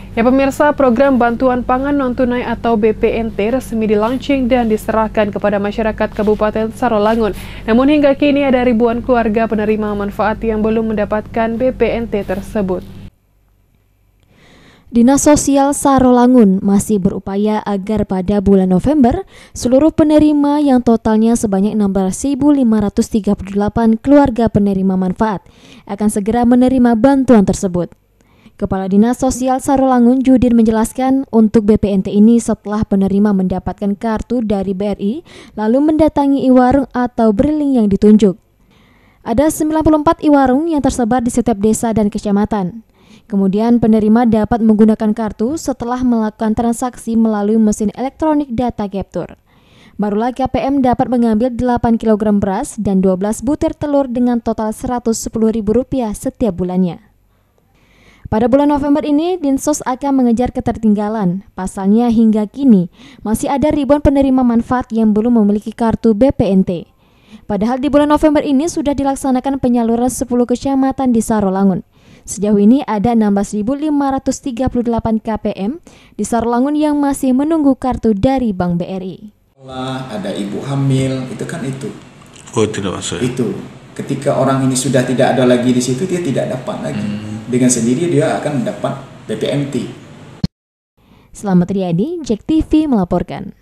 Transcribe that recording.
Ya pemirsa, program bantuan pangan non-tunai atau BPNT resmi di-launching dan diserahkan kepada masyarakat Kabupaten Sarolangun. Namun hingga kini ada ribuan keluarga penerima manfaat yang belum mendapatkan BPNT tersebut. Dinas Sosial Sarolangun masih berupaya agar pada bulan November, seluruh penerima yang totalnya sebanyak 16.538 keluarga penerima manfaat akan segera menerima bantuan tersebut. Kepala Dinas Sosial Sarolangun Judin menjelaskan untuk BPNT ini setelah penerima mendapatkan kartu dari BRI lalu mendatangi iwarung atau berling yang ditunjuk. Ada 94 iwarung yang tersebar di setiap desa dan kecamatan. Kemudian penerima dapat menggunakan kartu setelah melakukan transaksi melalui mesin elektronik data capture. Barulah KPM dapat mengambil 8 kg beras dan 12 butir telur dengan total Rp110.000 setiap bulannya. Pada bulan November ini, Dinsos akan mengejar ketertinggalan. Pasalnya hingga kini masih ada ribuan penerima manfaat yang belum memiliki kartu BPNT. Padahal di bulan November ini sudah dilaksanakan penyaluran 10 kecamatan di Sarolangun. Sejauh ini ada 16.538 KPM di Sarolangun yang masih menunggu kartu dari Bank BRI. Ada ibu hamil, itu kan itu. Oh, tidak masuk. Itu. Ketika orang ini sudah tidak ada lagi di situ, dia tidak dapat lagi. Dengan sendiri dia akan mendapat BPNT. Selamat Riyadi, JEK TV melaporkan.